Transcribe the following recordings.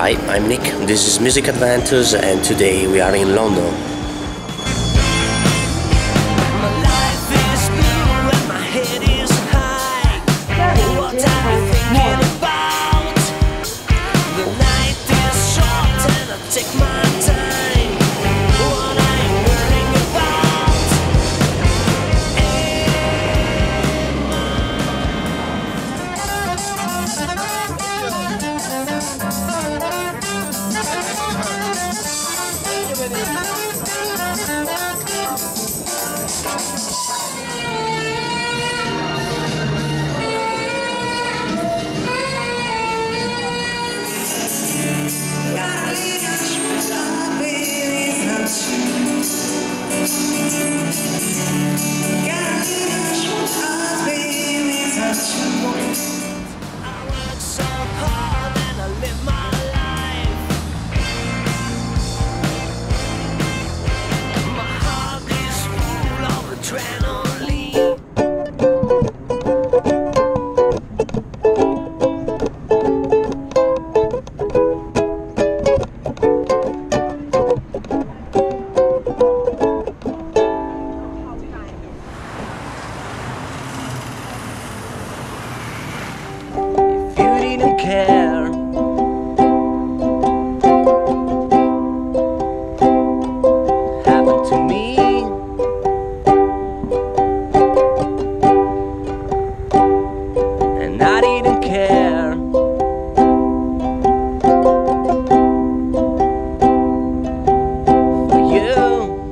Hi, I'm Nick, this is Music Adventures and today we are in London. Care. Happened to me. And I didn't care. For you.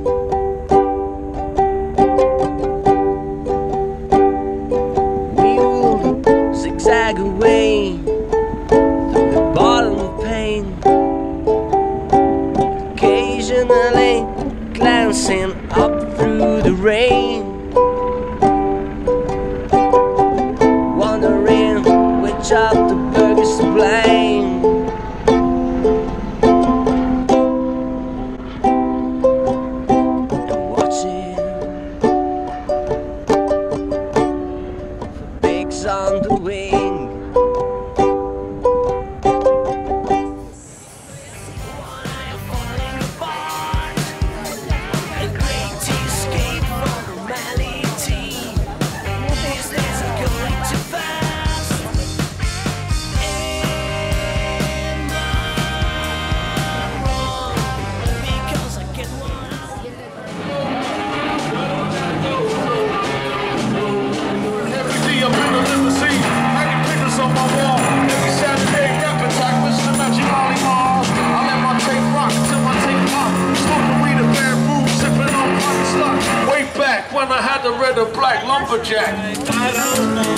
We will zigzag away bottom of pain, occasionally glancing up through the rain, wondering which of the burgers to blame. And watching for pigs on the wing. When I had the red or black lumberjack. I don't know.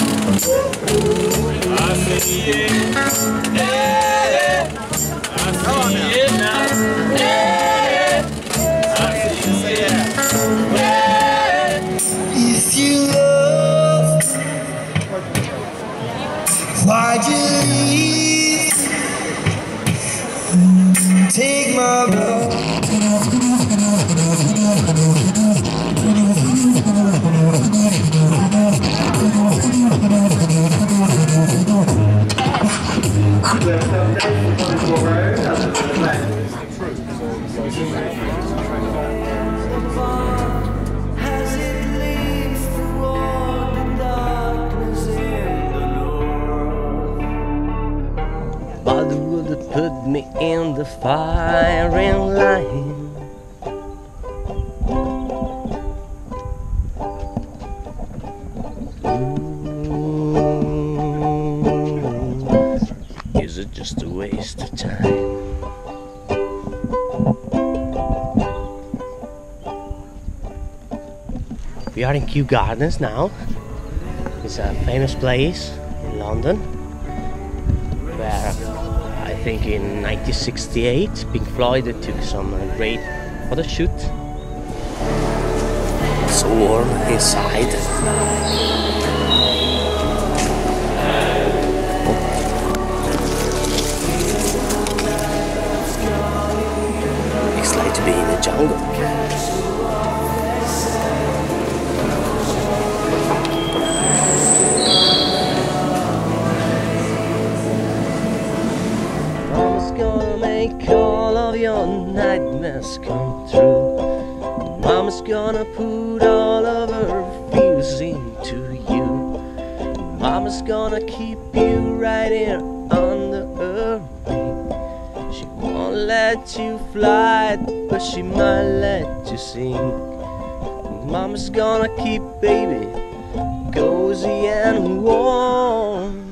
I see it. Yeah. I see it now. Yeah. I see it. Yeah. If you love, why'd you leave? Take my love. But would it put me in the firing line? Is it just a waste of time? We are in Kew Gardens now. It's a famous place in London where I think in 1968 Pink Floyd took some great photo shoot. It's so warm inside. It's like to be in the jungle. Mama's gone. Mama's gonna put all of her fears into you. Mama's gonna keep you right here under her wing. She won't let you fly, but she might let you sing. Mama's gonna keep baby cozy and warm.